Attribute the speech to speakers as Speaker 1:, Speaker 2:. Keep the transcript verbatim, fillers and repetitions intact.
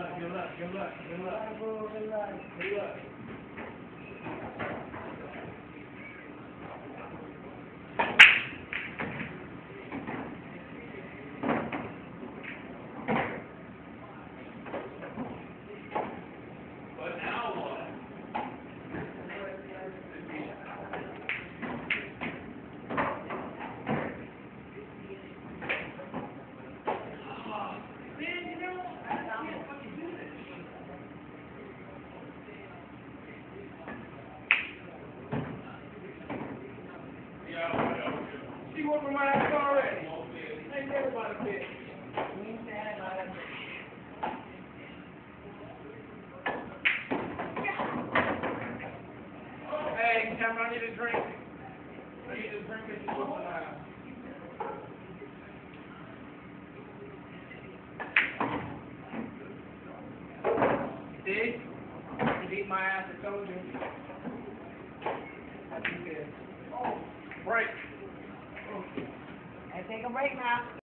Speaker 1: luck, good luck, good luck, good luck. Good luck. Good luck. But now what? She whooping my ass already. Ain't never about a bitch. Hey, Cam, I need a drink. I need a drink that you whooping my ass. See? You beat my ass, I told you. That's what you did. Oh, break.
Speaker 2: And take a break now.